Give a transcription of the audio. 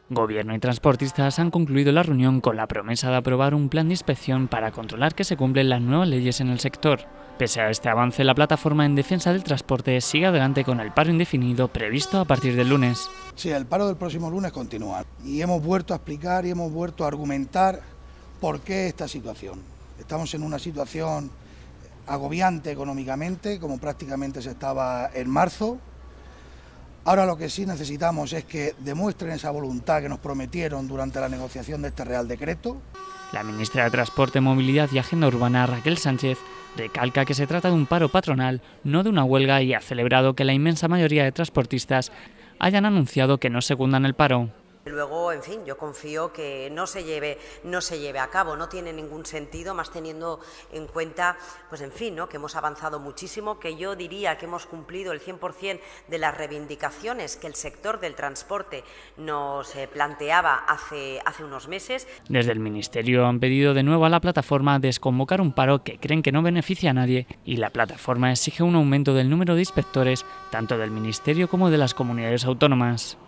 Gobierno y transportistas han concluido la reunión con la promesa de aprobar un plan de inspección para controlar que se cumplen las nuevas leyes en el sector. Pese a este avance, la plataforma en defensa del transporte sigue adelante con el paro indefinido previsto a partir del lunes. Sí, el paro del próximo lunes continúa y hemos vuelto a explicar y hemos vuelto a argumentar por qué esta situación. Estamos en una situación agobiante económicamente, como prácticamente se estaba en marzo. Ahora lo que sí necesitamos es que demuestren esa voluntad que nos prometieron durante la negociación de este Real Decreto. La ministra de Transporte, Movilidad y Agenda Urbana, Raquel Sánchez, recalca que se trata de un paro patronal, no de una huelga, y ha celebrado que la inmensa mayoría de transportistas hayan anunciado que no secundan el paro. Luego, en fin, yo confío que no se lleve a cabo, no tiene ningún sentido, más teniendo en cuenta, pues en fin, ¿no?, que hemos avanzado muchísimo, que yo diría que hemos cumplido el 100% de las reivindicaciones que el sector del transporte nos planteaba hace unos meses. Desde el Ministerio han pedido de nuevo a la plataforma desconvocar un paro que creen que no beneficia a nadie, y la plataforma exige un aumento del número de inspectores, tanto del Ministerio como de las comunidades autónomas.